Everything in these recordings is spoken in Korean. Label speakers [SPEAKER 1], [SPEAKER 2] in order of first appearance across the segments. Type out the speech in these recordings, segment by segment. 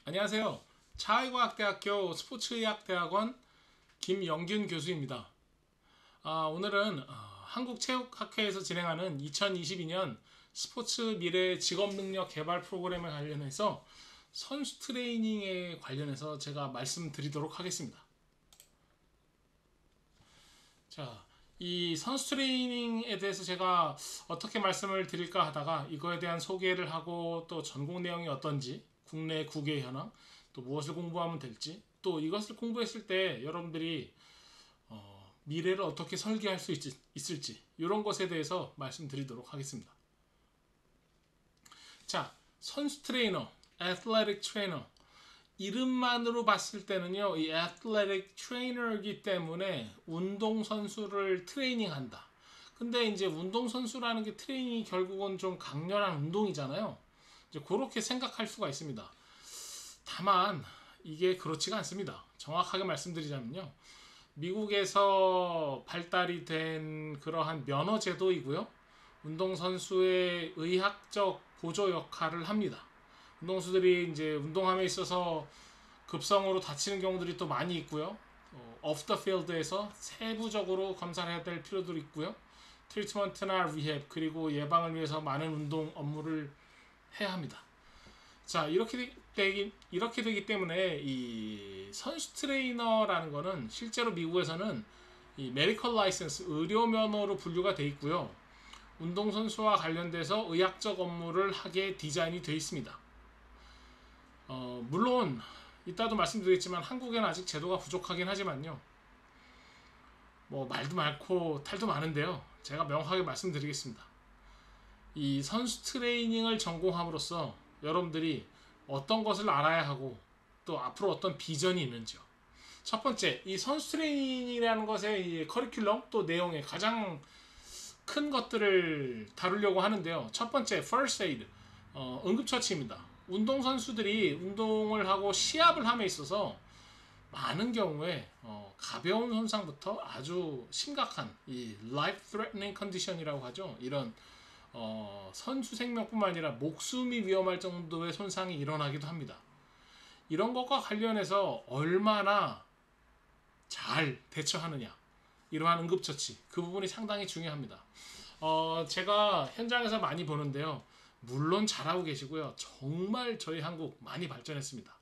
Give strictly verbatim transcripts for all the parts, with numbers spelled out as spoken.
[SPEAKER 1] 안녕하세요. 차의과학대학교 스포츠의학대학원 김영균 교수입니다. 아, 오늘은 어, 한국체육학회에서 진행하는 이천이십이 년 스포츠 미래 직업능력 개발 프로그램에 관련해서 선수 트레이닝에 관련해서 제가 말씀드리도록 하겠습니다. 자, 이 선수 트레이닝에 대해서 제가 어떻게 말씀을 드릴까 하다가 이거에 대한 소개를 하고 또 전공 내용이 어떤지, 국내 국외 현황, 또 무엇을 공부하면 될지, 또 이것을 공부했을 때 여러분들이 어, 미래를 어떻게 설계할 수 있지, 있을지 이런 것에 대해서 말씀드리도록 하겠습니다. 자, 선수 트레이너, athletic trainer 이름만으로 봤을 때는요, 이 athletic trainer이기 때문에 운동선수를 트레이닝한다. 근데 이제 운동선수라는 게 트레이닝이 결국은 좀 강렬한 운동이잖아요. 이제 그렇게 생각할 수가 있습니다. 다만, 이게 그렇지가 않습니다. 정확하게 말씀드리자면요. 미국에서 발달이 된 그러한 면허 제도이고요. 운동선수의 의학적 보조 역할을 합니다. 운동수들이 이제 운동함에 있어서 급성으로 다치는 경우들이 또 많이 있고요. 어, off the field에서 세부적으로 검사를 해야 될 필요도 있고요. 트리트먼트나 리헵 그리고 예방을 위해서 많은 운동 업무를 해야 합니다. 자, 이렇게 되기 이렇게 되기 때문에 이 선수 트레이너라는 거는 실제로 미국에서는 이 메디컬 라이센스 의료 면허로 분류가 돼 있고요. 운동선수와 관련돼서 의학적 업무를 하게 디자인이 되어 있습니다. 어, 물론 이따도 말씀드리겠지만 한국에는 아직 제도가 부족하긴 하지만요. 뭐 말도 많고 탈도 많은데요. 제가 명확하게 말씀드리겠습니다. 이 선수 트레이닝을 전공함으로써 여러분들이 어떤 것을 알아야 하고 또 앞으로 어떤 비전이 있는지요. 첫 번째, 이 선수 트레이닝이라는 것의 이 커리큘럼 또 내용의 가장 큰 것들을 다루려고 하는데요. 첫 번째, first aid, 어, 응급처치입니다. 운동선수들이 운동을 하고 시합을 함에 있어서 많은 경우에 어, 가벼운 손상부터 아주 심각한 이 life-threatening condition이라고 하죠. 이런 어, 선수 생명뿐만 아니라 목숨이 위험할 정도의 손상이 일어나기도 합니다. 이런 것과 관련해서 얼마나 잘 대처하느냐, 이러한 응급처치, 그 부분이 상당히 중요합니다. 어, 제가 현장에서 많이 보는데요. 물론 잘하고 계시고요. 정말 저희 한국 많이 발전했습니다.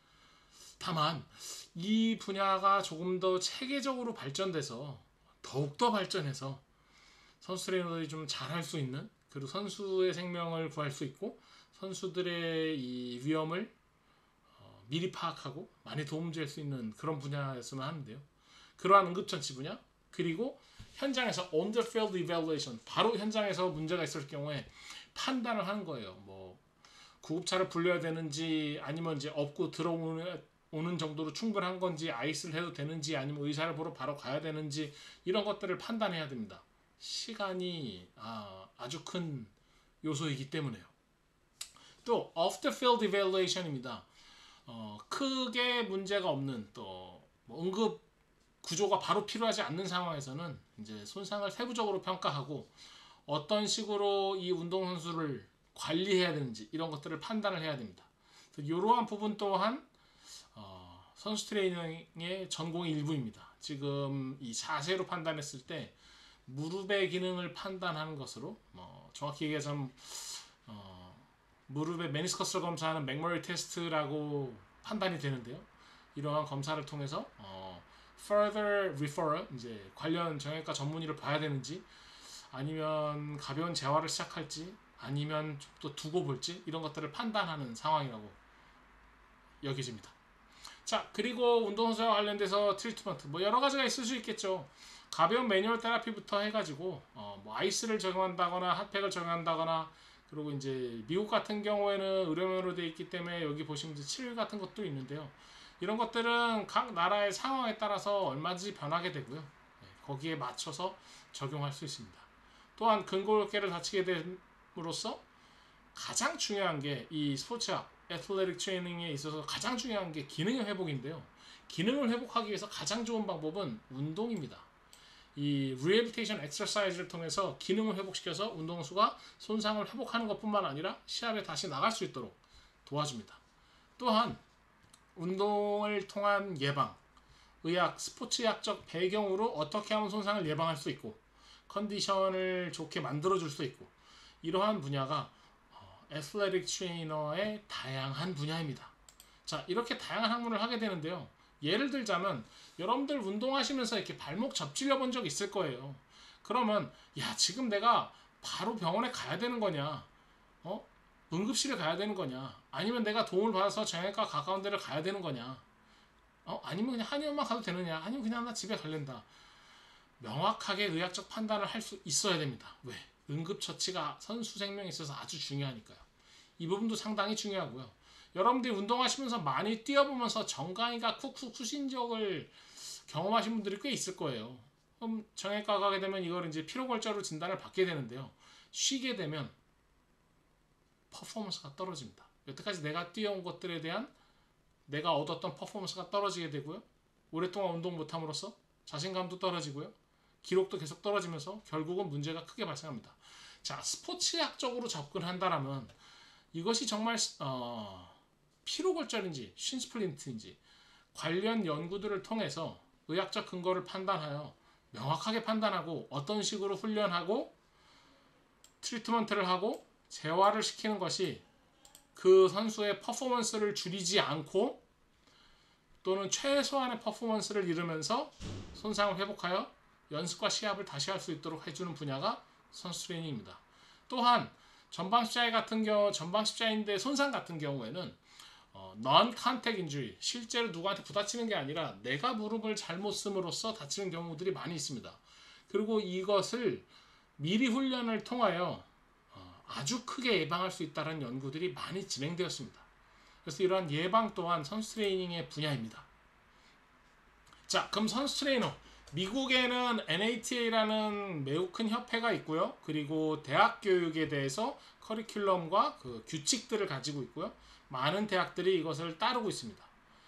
[SPEAKER 1] 다만 이 분야가 조금 더 체계적으로 발전돼서 더욱더 발전해서 선수 트레이너들이 좀 잘할 수 있는, 그리고 선수의 생명을 구할 수 있고 선수들의 이 위험을 어, 미리 파악하고 많이 도움 줄 수 있는 그런 분야였으면 하는데요. 그러한 응급처치 분야, 그리고 현장에서 on the field evaluation, 바로 현장에서 문제가 있을 경우에 판단을 하는 거예요. 뭐 구급차를 불러야 되는지, 아니면 이제 업고 들어오는 오는 정도로 충분한 건지, 아이스를 해도 되는지, 아니면 의사를 보러 바로 가야 되는지, 이런 것들을 판단해야 됩니다. 시간이 아, 아주 큰 요소이기 때문에요. 또 off the field evaluation입니다. 어, 크게 문제가 없는 또뭐 응급 구조가 바로 필요하지 않는 상황에서는 이제 손상을 세부적으로 평가하고 어떤 식으로 이 운동선수를 관리해야 되는지 이런 것들을 판단을 해야 됩니다. 이러한 부분 또한 어, 선수 트레이닝의 전공의 일부입니다. 지금 이 자세로 판단했을 때 무릎의 기능을 판단하는 것으로, 뭐 정확히 얘기하자면 어, 무릎의 메니스커스를 검사하는 맥머리 테스트라고 판단이 되는데요. 이러한 검사를 통해서 어, further referral, 이제 관련 정형외과 전문의를 봐야 되는지, 아니면 가벼운 재활을 시작할지, 아니면 또 두고 볼지, 이런 것들을 판단하는 상황이라고 여겨집니다. 자, 그리고 운동선수와 관련돼서 트리트먼트 뭐 여러 가지가 있을 수 있겠죠. 가벼운 매뉴얼 테라피부터 해가지고 어, 뭐 아이스를 적용한다거나 핫팩을 적용한다거나, 그리고 이제 미국 같은 경우에는 의료면으로 되어 있기 때문에 여기 보시면 이제 칠 같은 것도 있는데요. 이런 것들은 각 나라의 상황에 따라서 얼마든지 변하게 되고요. 네, 거기에 맞춰서 적용할 수 있습니다. 또한 근골격계를 다치게 됨으로써 가장 중요한 게 이 스포츠학, 애틀레틱 트레이닝에 있어서 가장 중요한 게 기능의 회복인데요. 기능을 회복하기 위해서 가장 좋은 방법은 운동입니다. 이 리해빌테이션 엑서사이즈를 통해서 기능을 회복시켜서 운동수가 손상을 회복하는 것뿐만 아니라 시합에 다시 나갈 수 있도록 도와줍니다. 또한 운동을 통한 예방, 의학, 스포츠의학적 배경으로 어떻게 하면 손상을 예방할 수 있고 컨디션을 좋게 만들어줄 수 있고 이러한 분야가 어, 애슬레틱 트레이너의 다양한 분야입니다. 자, 이렇게 다양한 학문을 하게 되는데요. 예를 들자면 여러분들 운동하시면서 이렇게 발목 접질려 본 적 있을 거예요. 그러면 야, 지금 내가 바로 병원에 가야 되는 거냐? 어? 응급실에 가야 되는 거냐? 아니면 내가 도움을 받아서 정형외과 가까운 데를 가야 되는 거냐? 어? 아니면 그냥 한의원만 가도 되느냐? 아니면 그냥 나 집에 갈랜다. 명확하게 의학적 판단을 할 수 있어야 됩니다. 왜? 응급처치가 선수 생명에 있어서 아주 중요하니까요. 이 부분도 상당히 중요하고요. 여러분들이 운동하시면서 많이 뛰어보면서 정강이가 쿡쿡 쑤신 적을 경험하신 분들이 꽤 있을 거예요. 그럼 정형외과 가게 되면 이걸 이제 피로골절로 진단을 받게 되는데요. 쉬게 되면 퍼포먼스가 떨어집니다. 여태까지 내가 뛰어온 것들에 대한 내가 얻었던 퍼포먼스가 떨어지게 되고요. 오랫동안 운동 못함으로써 자신감도 떨어지고요. 기록도 계속 떨어지면서 결국은 문제가 크게 발생합니다. 자, 스포츠학적으로 접근한다라면 이것이 정말 어, 피로골절인지 신스플린트인지 관련 연구들을 통해서 의학적 근거를 판단하여 명확하게 판단하고 어떤 식으로 훈련하고 트리트먼트를 하고 재활을 시키는 것이 그 선수의 퍼포먼스를 줄이지 않고 또는 최소한의 퍼포먼스를 이루면서 손상을 회복하여 연습과 시합을 다시 할 수 있도록 해주는 분야가 선수 트레이닝입니다. 또한 전방십자인 같은 경우, 전방십자인대 손상 같은 경우에는 어, non-contact injury, 실제로 누구한테 부딪히는 게 아니라 내가 무릎을 잘못 씀으로써 다치는 경우들이 많이 있습니다. 그리고 이것을 미리 훈련을 통하여 어, 아주 크게 예방할 수 있다는 연구들이 많이 진행되었습니다. 그래서 이러한 예방 또한 선수 트레이닝의 분야입니다. 자, 그럼 선수 트레이너. 미국에는 엔 에이 티 에이라는 매우 큰 협회가 있고요. 그리고 대학 교육에 대해서 커리큘럼과 그 규칙들을 가지고 있고요. 많은 대학들이 이것을 따르고 있습니다.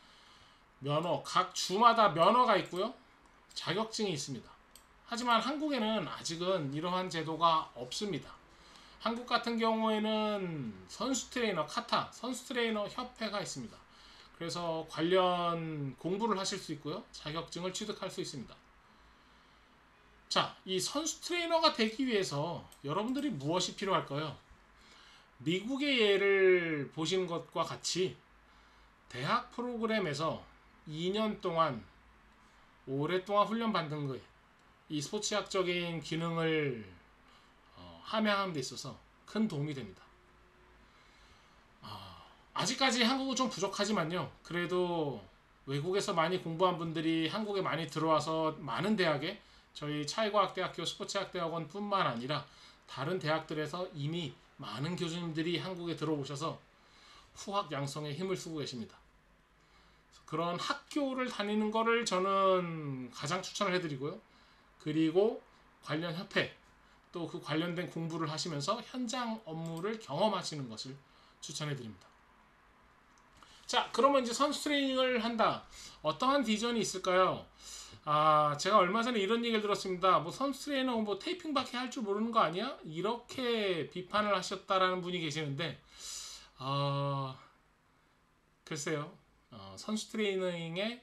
[SPEAKER 1] 면허, 각 주마다 면허가 있고요. 자격증이 있습니다. 하지만 한국에는 아직은 이러한 제도가 없습니다. 한국 같은 경우에는 선수 트레이너, 카타, 선수 트레이너 협회가 있습니다. 그래서 관련 공부를 하실 수 있고요. 자격증을 취득할 수 있습니다. 자, 이 선수 트레이너가 되기 위해서 여러분들이 무엇이 필요할까요? 미국의 예를 보시는 것과 같이 대학 프로그램에서 이 년 동안 오랫동안 훈련받는 것, 이 스포츠학적인 기능을 어, 함양하는 데 있어서 큰 도움이 됩니다. 아, 아직까지 한국은 좀 부족하지만요. 그래도 외국에서 많이 공부한 분들이 한국에 많이 들어와서 많은 대학에 저희 차이과학대학교 스포츠학대학원 뿐만 아니라 다른 대학들에서 이미 많은 교수님들이 한국에 들어오셔서 후학 양성에 힘을 쓰고 계십니다. 그런 학교를 다니는 거를 저는 가장 추천을 해드리고요. 그리고 관련 협회 또 그 관련된 공부를 하시면서 현장 업무를 경험하시는 것을 추천해드립니다. 자, 그러면 이제 선수 트레이닝을 한다. 어떠한 비전이 있을까요? 아, 제가 얼마 전에 이런 얘기를 들었습니다. 뭐 선수 트레이너 뭐 테이핑밖에 할 줄 모르는 거 아니야? 이렇게 비판을 하셨다라는 분이 계시는데, 어, 글쎄요. 어, 선수 트레이닝의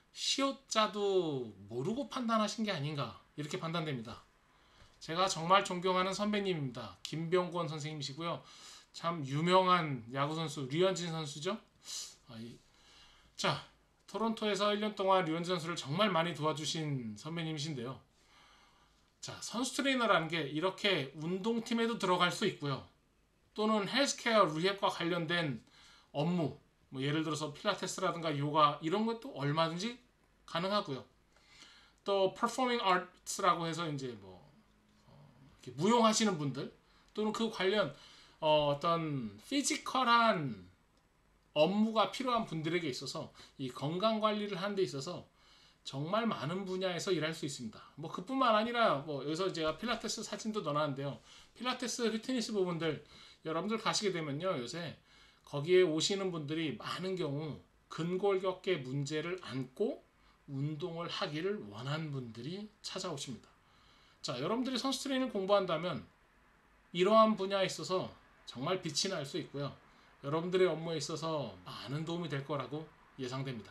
[SPEAKER 1] 시효자도 모르고 판단하신 게 아닌가 이렇게 판단됩니다. 제가 정말 존경하는 선배님입니다. 김병권 선생님이시고요. 참 유명한 야구선수 류현진 선수죠. 아, 이, 자, 토론토에서 일 년 동안 류현진 선수를 정말 많이 도와주신 선배님이신데요. 자, 선수 트레이너라는 게 이렇게 운동팀에도 들어갈 수 있고요. 또는 헬스케어, 리헵과 관련된 업무, 뭐 예를 들어서 필라테스라든가 요가 이런 것도 얼마든지 가능하고요. 또 퍼포밍 아트스라고 해서 이제 뭐 어, 이렇게 무용하시는 분들 또는 그 관련 어, 어떤 피지컬한 업무가 필요한 분들에게 있어서 이 건강 관리를 하는 데 있어서 정말 많은 분야에서 일할 수 있습니다. 뭐 그뿐만 아니라 뭐 여기서 제가 필라테스 사진도 넣어놨는데요. 필라테스 피트니스 부분들 여러분들 가시게 되면요, 요새 거기에 오시는 분들이 많은 경우 근골격계 문제를 안고 운동을 하기를 원하는 분들이 찾아오십니다. 자, 여러분들이 선수 트레이닝을 공부한다면 이러한 분야에 있어서 정말 빛이 날 수 있고요. 여러분들의 업무에 있어서 많은 도움이 될 거라고 예상됩니다.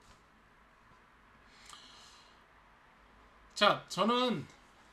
[SPEAKER 1] 자, 저는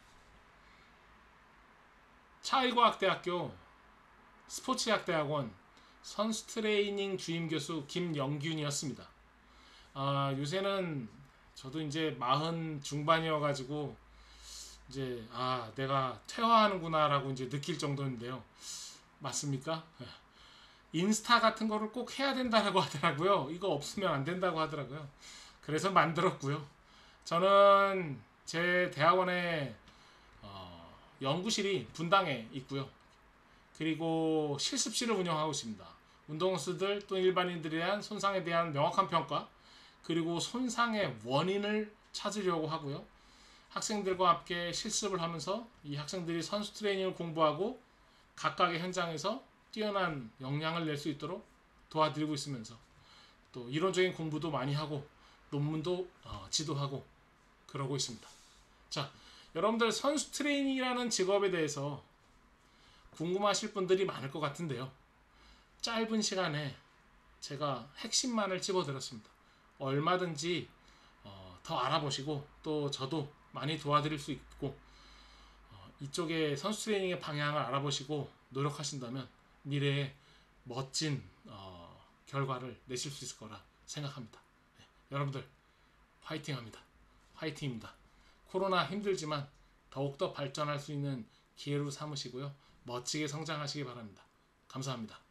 [SPEAKER 1] 차일과학대학교 스포츠의학대학원 선수 트레이닝 주임 교수 김영균이었습니다. 아, 요새는 저도 이제 마흔 중반이어가지고 이제 아 내가 퇴화하는구나라고 이제 느낄 정도인데요. 맞습니까? 인스타 같은 거를 꼭 해야 된다고 하더라고요. 이거 없으면 안 된다고 하더라고요. 그래서 만들었고요. 저는 제 대학원에 어, 연구실이 분당에 있고요. 그리고 실습실을 운영하고 있습니다. 운동선수들 또 일반인들에 대한 손상에 대한 명확한 평가, 그리고 손상의 원인을 찾으려고 하고요. 학생들과 함께 실습을 하면서 이 학생들이 선수 트레이닝을 공부하고 각각의 현장에서 뛰어난 역량을 낼 수 있도록 도와드리고 있으면서 또 이론적인 공부도 많이 하고 논문도 어, 지도하고 그러고 있습니다. 자, 여러분들 선수 트레이닝이라는 직업에 대해서 궁금하실 분들이 많을 것 같은데요. 짧은 시간에 제가 핵심만을 찝어드렸습니다. 얼마든지 어, 더 알아보시고 또 저도 많이 도와드릴 수 있고 어, 이쪽에 선수 트레이닝의 방향을 알아보시고 노력하신다면 미래에 멋진 어, 결과를 내실 수 있을 거라 생각합니다. 네, 여러분들 화이팅합니다. 화이팅입니다. 코로나 힘들지만 더욱더 발전할 수 있는 기회로 삼으시고요. 멋지게 성장하시기 바랍니다. 감사합니다.